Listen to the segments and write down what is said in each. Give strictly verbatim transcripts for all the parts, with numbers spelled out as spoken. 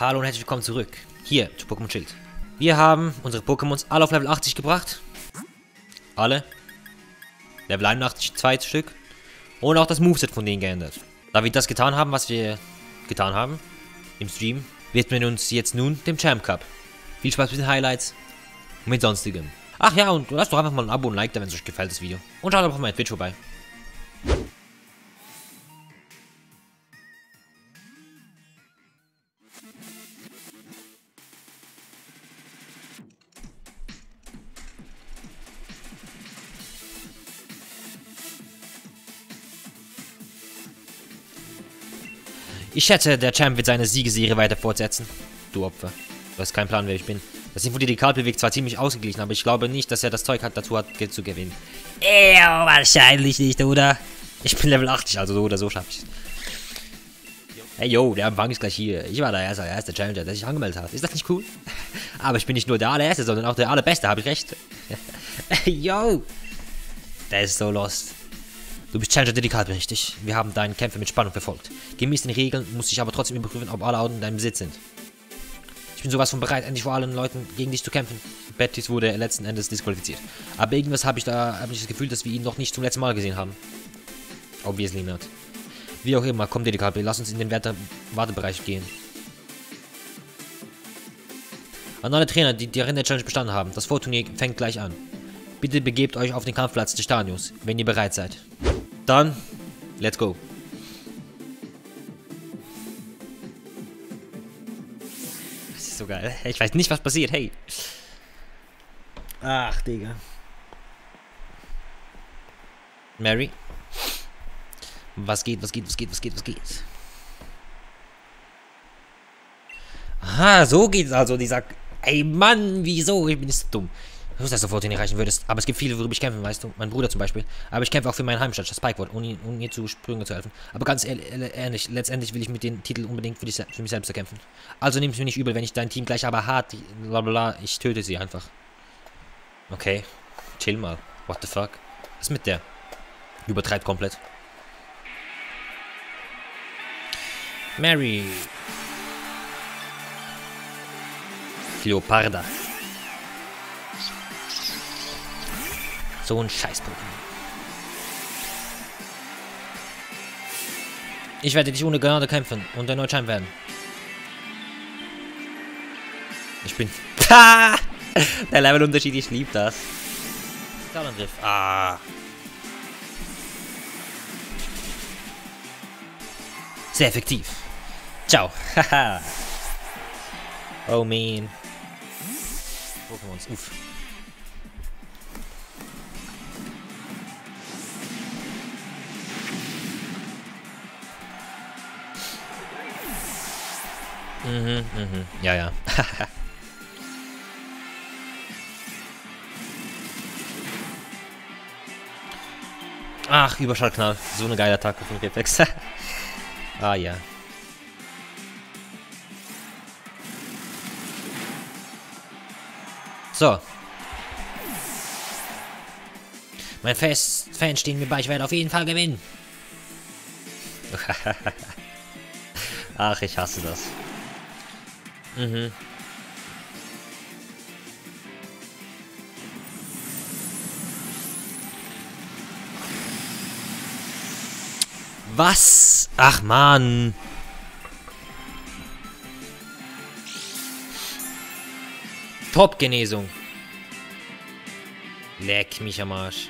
Hallo und herzlich willkommen zurück, hier zu Pokémon Schild. Wir haben unsere Pokémons alle auf Level achtzig gebracht. Alle. Level einundachtzig, zwei Stück. Und auch das Moveset von denen geändert. Da wir das getan haben, was wir getan haben, im Stream, widmen wir uns jetzt nun dem Champ Cup. Viel Spaß mit den Highlights und mit sonstigem. Ach ja, und lasst doch einfach mal ein Abo und ein Like da, wenn es euch gefällt, das Video. Und schaut auch auf meinem Twitch vorbei. Ich schätze, der Champ wird seine Siegesserie weiter fortsetzen. Du Opfer. Du hast keinen Plan, wer ich bin. Das Infodedikat wirkt zwar ziemlich ausgeglichen, aber ich glaube nicht, dass er das Zeug hat, dazu hat, zu gewinnen. Ew, wahrscheinlich nicht, oder? Ich bin Level achtzig, also so oder so schaffe ich es. Hey, yo, der Empfang ist gleich hier. Ich war der erste, der erste Challenger, der sich angemeldet hat. Ist das nicht cool? Aber ich bin nicht nur der allererste, sondern auch der allerbeste, habe ich recht? Yo! Der ist so lost. Du bist Challenger-Dedikat, richtig? Wir haben deinen Kämpfer mit Spannung verfolgt. Gemäß den Regeln muss ich aber trotzdem überprüfen, ob alle Augen in deinem Besitz sind. Ich bin sowas von bereit, endlich vor allen Leuten gegen dich zu kämpfen. Baptiste wurde letzten Endes disqualifiziert. Aber irgendwas habe ich da hab ich das Gefühl, dass wir ihn noch nicht zum letzten Mal gesehen haben. Obviously not. Wie auch immer, komm Dedikat, lass uns in den Wartebereich gehen. An alle Trainer, die die Arena-Challenge bestanden haben, das Vorturnier fängt gleich an. Bitte begebt euch auf den Kampfplatz des Stadions, wenn ihr bereit seid. Dann, let's go. Das ist so geil. Ich weiß nicht, was passiert. Hey. Ach, Digga. Mary. Was geht, was geht, was geht, was geht, was geht? Aha, so geht's also. Dieser... Ey, Mann, wieso? Ich bin so dumm. Ich wusste, dass du sofort erreichen würdest. Aber es gibt viele, worüber ich kämpfen, weißt du. Mein Bruder zum Beispiel. Aber ich kämpfe auch für meinen Heimstadt, das Spikeboard, um, ihn, um ihr zu Sprünge zu helfen. Aber ganz ehrlich, letztendlich will ich mit dem Titel unbedingt für, dich, für mich selbst kämpfen. Also nimm es mir nicht übel, wenn ich dein Team gleich aber hart, blablabla, ich töte sie einfach. Okay, chill mal. What the fuck? Was ist mit der? Übertreibt komplett. Mary. Cleoparda. So ein Scheiß-Pokémon. Ich werde dich ohne Gnade kämpfen und erneut Champ werden. Ich bin... Ha! Der Levelunterschied, ich liebe das. Talangriff. Ah. Sehr effektiv. Ciao. Haha. Oh man. Pokémons. Uff. Mhm, mhm. Ja, ja. Ach, Überschallknall. So eine geile Attacke von Reflex. Ah, ja. So. Mein Fans stehen mir bei, ich werde auf jeden Fall gewinnen. Ach, ich hasse das. Mhm. Was? Ach, Mann. Top-Genesung. Leck mich am Arsch.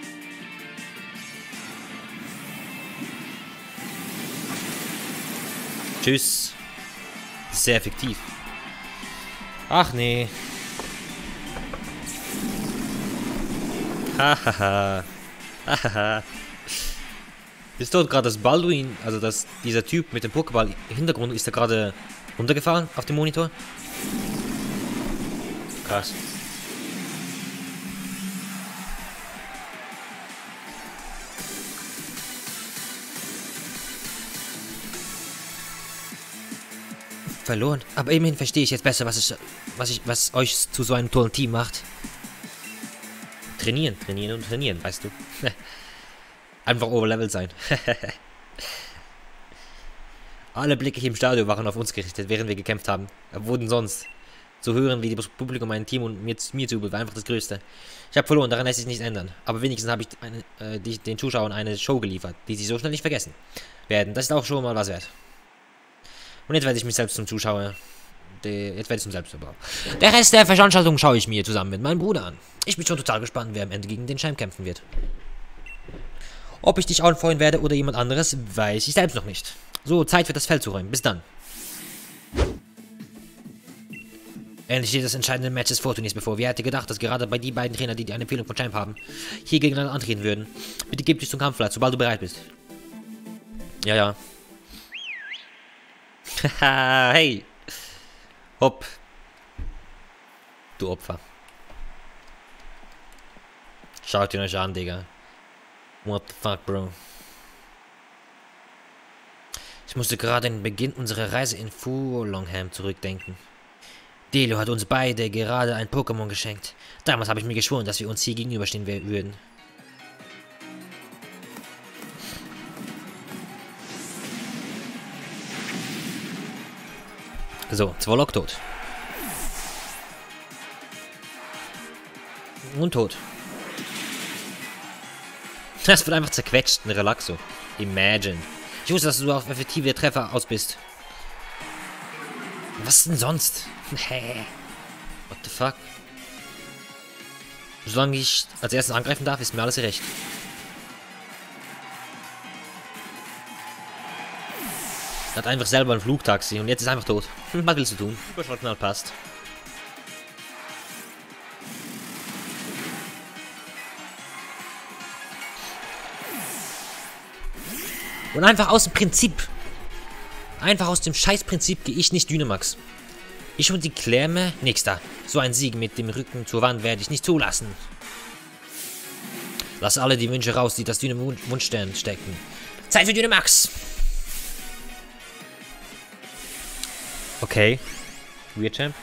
Tschüss. Sehr effektiv. Ach nee. Hahaha. Hahaha. Ist dort gerade das Balduin, also das, dieser Typ mit dem Pokéball im Hintergrund, ist da gerade runtergefahren auf dem Monitor? Krass. Verloren. Aber immerhin verstehe ich jetzt besser, was ich, was ich, was euch zu so einem tollen Team macht. Trainieren, trainieren und trainieren, weißt du. Einfach overleveled sein. Alle Blicke hier im Stadion waren auf uns gerichtet, während wir gekämpft haben. Wurden sonst. Zu hören, wie das Publikum mein Team und mir, mir zujubelt, war einfach das Größte. Ich habe verloren, daran lässt sich nichts ändern. Aber wenigstens habe ich eine, äh, die, den Zuschauern eine Show geliefert, die sie so schnell nicht vergessen werden. Das ist auch schon mal was wert. Und jetzt werde ich mich selbst zum Zuschauer... Die, jetzt werde ich zum Selbstverbrauch. Der Rest der Veranstaltung schaue ich mir zusammen mit meinem Bruder an. Ich bin schon total gespannt, wer am Ende gegen den Champ kämpfen wird. Ob ich dich anfreuen werde oder jemand anderes, weiß ich selbst noch nicht. So, Zeit für das Feld zu räumen. Bis dann. Endlich steht das entscheidende Match des Vorturniers bevor. Wer hätte gedacht, dass gerade bei die beiden Trainer, die eine Empfehlung von Champ haben, hier gegeneinander antreten würden. Bitte gib dich zum Kampfplatz, sobald du bereit bist. Ja, ja. Haha, hey. Hopp. Du Opfer. Schaut ihn euch an, Digga. What the fuck, Bro? Ich musste gerade an den Beginn unserer Reise in Fulongham zurückdenken. Delo hat uns beide gerade ein Pokémon geschenkt. Damals habe ich mir geschworen, dass wir uns hier gegenüberstehen würden. So, Zwolok tot. Und tot. Das wird einfach zerquetscht, ein Relaxo. Imagine. Ich wusste, dass du auf effektive Treffer aus bist. Was denn sonst? Hä? What the fuck? Solange ich als erstes angreifen darf, ist mir alles recht. Er hat einfach selber ein Flugtaxi und jetzt ist er einfach tot. Hm, was willst du tun? Überschallknall passt. Und einfach aus dem Prinzip. Einfach aus dem Scheißprinzip gehe ich nicht Dynamax. Ich und die Klärme, nix da. So ein Sieg mit dem Rücken zur Wand werde ich nicht zulassen. Lass alle die Wünsche raus, die das Dynamo-Wunschstern stecken. Zeit für Dynamax! Okay. Weird Champ.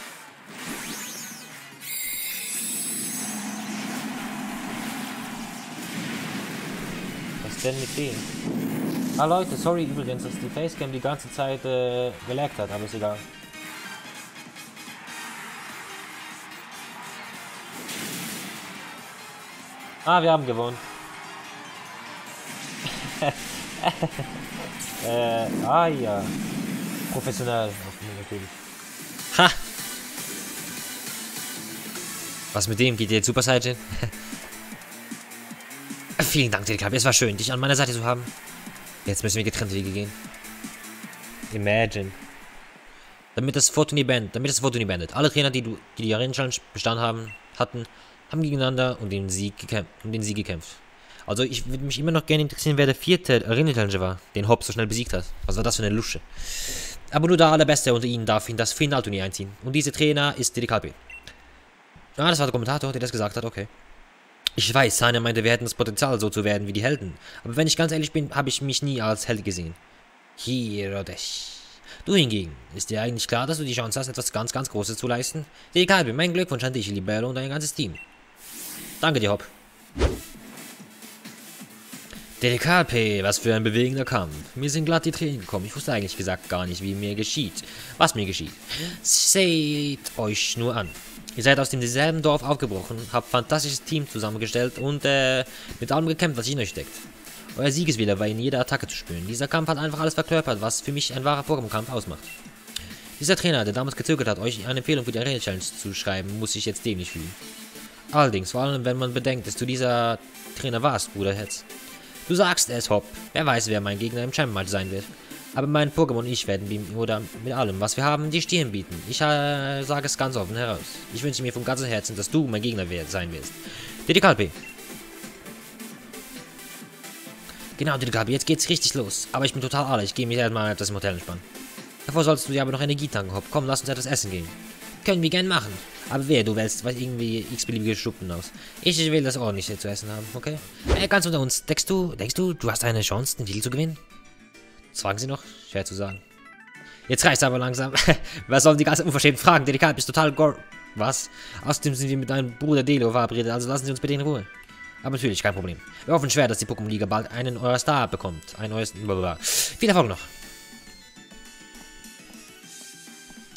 Was denn mit dem? Ah Leute, sorry übrigens, dass die Facecam die ganze Zeit äh, gelaggt hat, aber ist egal. Ah, wir haben gewonnen. äh, ah ja. Professionell, natürlich. Ha! Was mit dem? Geht ihr jetzt Super Saiyan? Vielen Dank, D K B. Es war schön, dich an meiner Seite zu haben. Jetzt müssen wir getrennte Wege gehen. Imagine. Damit das Vorturnier beendet. Damit das Vorturnier beendet. Alle Trainer, die du, die, die Arena Challenge bestanden haben, hatten, haben gegeneinander um den Sieg gekämpft. Um den Sieg gekämpft. Also ich würde mich immer noch gerne interessieren, wer der vierte Arena Challenger war, den Hopp so schnell besiegt hat. Was war das für eine Lusche? Aber nur der Allerbeste unter ihnen darf in das Finalturnier einziehen. Und dieser Trainer ist D D K B. Ah, das war der Kommentator, der das gesagt hat, okay. Ich weiß, Sana meinte, wir hätten das Potenzial, so zu werden wie die Helden. Aber wenn ich ganz ehrlich bin, habe ich mich nie als Held gesehen. Hirodesh. Du hingegen, ist dir eigentlich klar, dass du die Chance hast, etwas ganz, ganz Großes zu leisten? D D K B, mein Glückwunsch an dich, Libero und dein ganzes Team. Danke dir, Hopp. D D K P, was für ein bewegender Kampf. Mir sind glatt die Tränen gekommen. Ich wusste eigentlich gesagt gar nicht, wie mir geschieht. Was mir geschieht. Seht euch nur an. Ihr seid aus demselben Dorf aufgebrochen, habt fantastisches Team zusammengestellt und äh, mit allem gekämpft, was in euch steckt. Euer Siegeswille war in jeder Attacke zu spüren. Dieser Kampf hat einfach alles verkörpert, was für mich ein wahrer Pokémon-Kampf ausmacht. Dieser Trainer, der damals gezögert hat, euch eine Empfehlung für die Arena Challenge zu schreiben, muss sich jetzt dämlich fühlen. Allerdings, vor allem wenn man bedenkt, dass du dieser Trainer warst, Bruder Hetz. Du sagst es, Hopp. Wer weiß, wer mein Gegner im Champ-Match sein wird. Aber mein Pokémon und ich werden ihm oder mit allem, was wir haben, die Stirn bieten. Ich äh, sage es ganz offen heraus. Ich wünsche mir von ganzem Herzen, dass du mein Gegner sein wirst. D D K P. Genau, D D K P, jetzt geht's richtig los. Aber ich bin total alle. Ich gehe mich erstmal etwas im Hotel entspannen. Davor sollst du dir aber noch Energie tanken, Hopp. Komm, lass uns etwas essen gehen. Können wir gern machen. Aber wer, du wählst irgendwie x-beliebige Schuppen aus. Ich will das ordentliche zu essen haben, okay? Äh, ganz unter uns. Denkst du, denkst du, du hast eine Chance, den Titel zu gewinnen? Das fragen sie noch? Schwer zu sagen. Jetzt reicht's aber langsam. Was sollen die ganzen unverschämten Fragen? D D K bist total gor... Was? Außerdem sind wir mit deinem Bruder Delo verabredet, also lassen Sie uns bitte in Ruhe. Aber natürlich, kein Problem. Wir hoffen schwer, dass die Pokémon-Liga bald einen eurer Star bekommt. Ein neues... Blablabla. Viel Erfolg noch.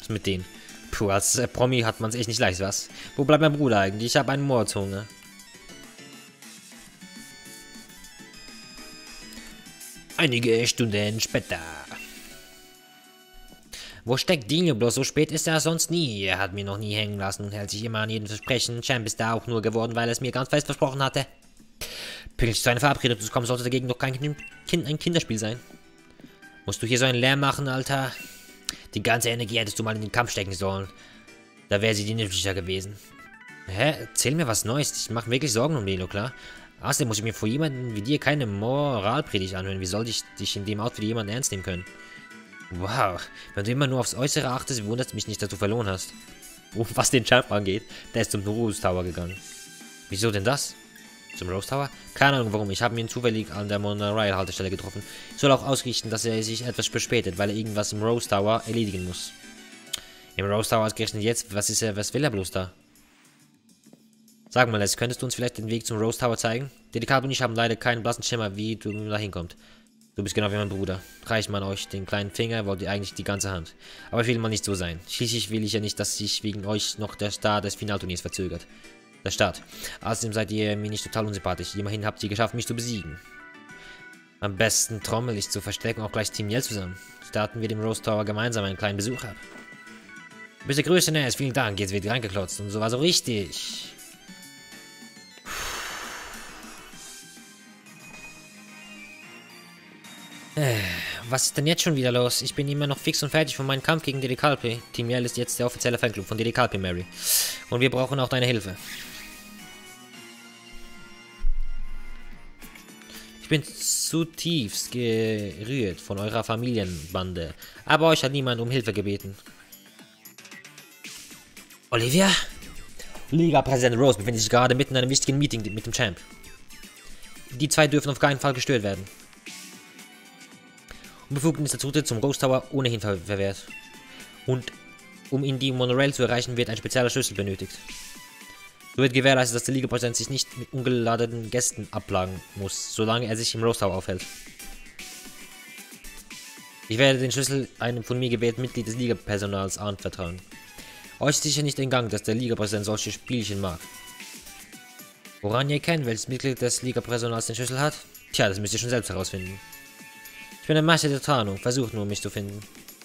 Was ist mit denen? Puh, als äh, Promi hat man es echt nicht leicht, was? Wo bleibt mein Bruder eigentlich? Ich habe einen Mordshunger. Einige Stunden später. Wo steckt Dino bloß? So spät ist er sonst nie. Er hat mir noch nie hängen lassen und hält sich immer an jedem Versprechen. Champ ist da auch nur geworden, weil er es mir ganz fest versprochen hatte. Pünktlich zu einer Verabredung zu kommen, sollte dagegen doch kein kind, kind, ein Kinderspiel sein. Musst du hier so einen Lärm machen, Alter? Die ganze Energie hättest du mal in den Kampf stecken sollen. Da wäre sie dir nützlicher gewesen. Hä? Erzähl mir was Neues. Ich mache wirklich Sorgen um Dino, klar? Außerdem muss ich mir vor jemandem wie dir keine Moralpredigt anhören. Wie soll ich dich in dem Outfit jemanden ernst nehmen können? Wow, wenn du immer nur aufs Äußere achtest, wundert es mich nicht, dass du verloren hast. Oh, was den Champ angeht, der ist zum Rose Tower gegangen. Wieso denn das? Zum Rose Tower? Keine Ahnung warum, ich habe ihn zufällig an der Monorail-Haltestelle getroffen. Ich soll auch ausrichten, dass er sich etwas verspätet, weil er irgendwas im Rose Tower erledigen muss. Im Rose Tower ausgerechnet jetzt, was ist er, was will er bloß da? Sag mal, Les, könntest du uns vielleicht den Weg zum Rose Tower zeigen? Dedikat und ich haben leider keinen blassen Schimmer, wie du da hinkommst. Du bist genau wie mein Bruder. Reicht man euch den kleinen Finger, wollt ihr eigentlich die ganze Hand. Aber ich will mal nicht so sein. Schließlich will ich ja nicht, dass sich wegen euch noch der Start des Finalturniers verzögert. Der Start. Außerdem seid ihr mir nicht total unsympathisch. Immerhin habt ihr geschafft, mich zu besiegen. Am besten trommel ich zu verstecken auch gleich Team Yell zusammen. Starten wir dem Rose Tower gemeinsam einen kleinen Besuch ab. Beste Grüße, Ness. Vielen Dank. Jetzt wird reingeklotzt. Und so war so richtig. Was ist denn jetzt schon wieder los? Ich bin immer noch fix und fertig von meinem Kampf gegen D D Kalpe. Team Yell ist jetzt der offizielle Fanclub von D D Kalpe, Mary. Und wir brauchen auch deine Hilfe. Ich bin zutiefst gerührt von eurer Familienbande. Aber euch hat niemand um Hilfe gebeten. Olivia? Liga-Präsident Rose befindet sich gerade mitten in einem wichtigen Meeting mit dem Champ. Die zwei dürfen auf keinen Fall gestört werden. Und Befugnis der Zutritt zum Rose Tower ohnehin ver verwehrt. Und um in die Monorail zu erreichen, wird ein spezieller Schlüssel benötigt. So wird gewährleistet, dass der Liga-Präsident sich nicht mit ungeladenen Gästen abplagen muss, solange er sich im Rose Tower aufhält. Ich werde den Schlüssel einem von mir gewählten Mitglied des Liga-Personals anvertrauen. Euch ist sicher nicht entgangen, dass der Liga-Präsident solche Spielchen mag. Woran ihr kennt, welches Mitglied des Liga-Personals den Schlüssel hat? Tja, das müsst ihr schon selbst herausfinden. Ich bin ein Meister der Tarnung, versucht nur, mich zu finden.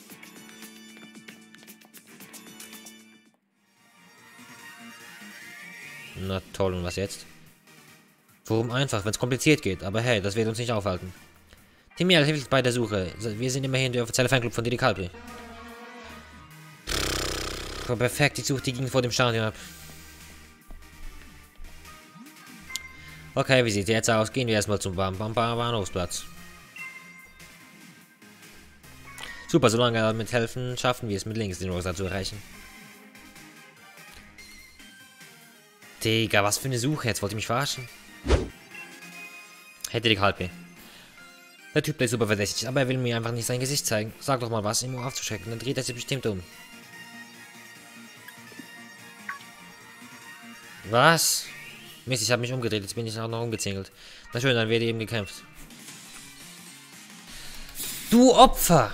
Na toll, und was jetzt? Warum einfach, wenn es kompliziert geht, aber hey, das wird uns nicht aufhalten. Team Yell hilft bei der Suche. Wir sind immerhin der offizielle Fanclub von D D Kalpe. Perfekt, ich suche die Gegend vor dem Stadion ab. Okay, wie sieht es jetzt aus? Gehen wir erstmal zum Bahnhofsplatz. Super, solange wir damit helfen, schaffen wir es mit links den Rosa zu erreichen. Digga, was für eine Suche, jetzt wollt ihr mich verarschen? Hätte die Kalpe. Der Typ ist super verdächtig, aber er will mir einfach nicht sein Gesicht zeigen. Sag doch mal was, um ihn aufzuschrecken, dann dreht er sich bestimmt um. Was? Mist, ich habe mich umgedreht, jetzt bin ich auch noch umgezingelt. Na schön, dann wird eben gekämpft. Du Opfer!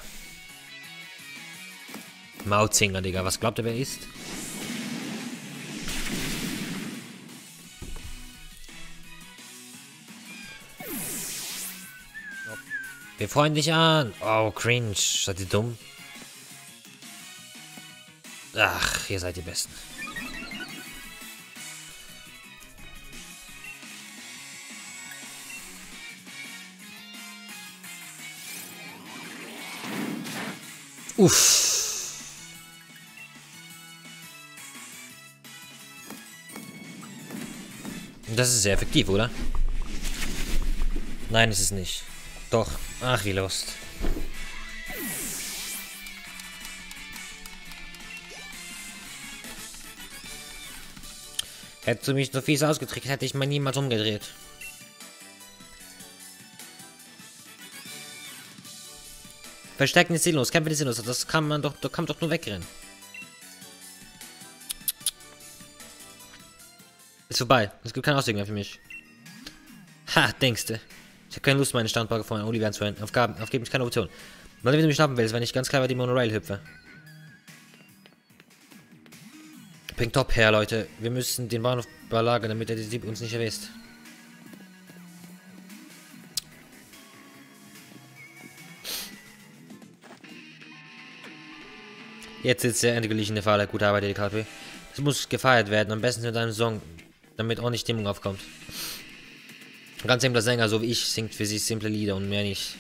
Mautzinger, Digga, was glaubt ihr, wer ist? Wir freuen dich an. Oh, cringe. Seid ihr dumm? Ach, ihr seid die Besten. Uff. Das ist sehr effektiv, oder? Nein, ist es nicht. Doch. Ach, wie lost. Hättest du mich so fies ausgetrickst, hätte ich mal niemals umgedreht. Verstecken ist sinnlos, kämpfen ist sinnlos. Das kann man doch, da kann man doch nur wegrennen. Ist vorbei. Es gibt keinen Ausweg mehr für mich. Ha, denkste. Ich habe keine Lust, meine Standpark von Olivia anzuhören. Aufgaben, aufgeben ist keine Option. Mal wenn du mich schnappen willst, wenn ich ganz clever die Monorail hüpfe. Pink Top her, Leute. Wir müssen den Bahnhof belagern, damit der Dieb uns nicht erwischt. Jetzt sitzt er endgültig in der Falle. Gute Arbeit, D K P. Das muss gefeiert werden, am besten mit einem Song, damit ordentlich Stimmung aufkommt. Ein ganz simpler Sänger, so wie ich, singt für sich simple Lieder und mehr nicht.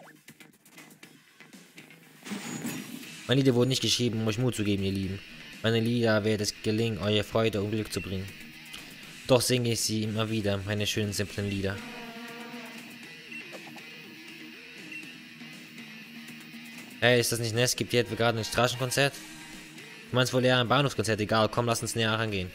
Meine Lieder wurden nicht geschrieben, um euch Mut zu geben, ihr Lieben. Meine Lieder wird es gelingen, eure Freude und Glück zu bringen. Doch singe ich sie immer wieder, meine schönen, simplen Lieder. Hey, ist das nicht nett? Gibt hier etwa gerade ein Straßenkonzert? Du meinst wohl eher ein Bahnhofskonzert? Egal, komm, lass uns näher rangehen.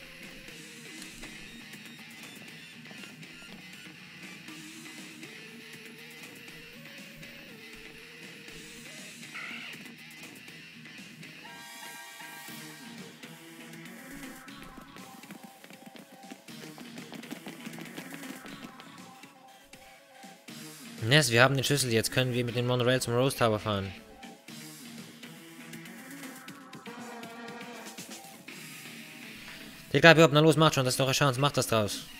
Ness, wir haben den Schlüssel, jetzt können wir mit dem Monorail zum Rose Tower fahren. Egal, wir na los, macht schon, das ist doch eine Chance, macht das draus.